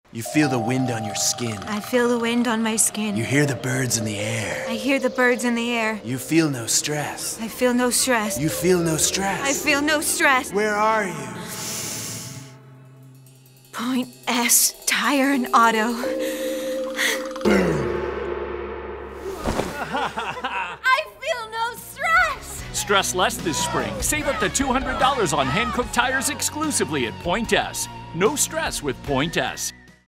You feel the wind on your skin. I feel the wind on my skin. You hear the birds in the air. I hear the birds in the air. You feel no stress. I feel no stress. You feel no stress. I feel no stress. Where are you? Point S, Tire and Auto. I feel no stress! Stress less this spring. Save up to $200 on Hankook Tires exclusively at Point S. No stress with Point S.